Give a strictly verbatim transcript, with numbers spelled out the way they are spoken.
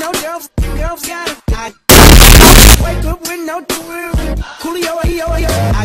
no girls, girls got it. I wake up with no Coolio, yo, yo.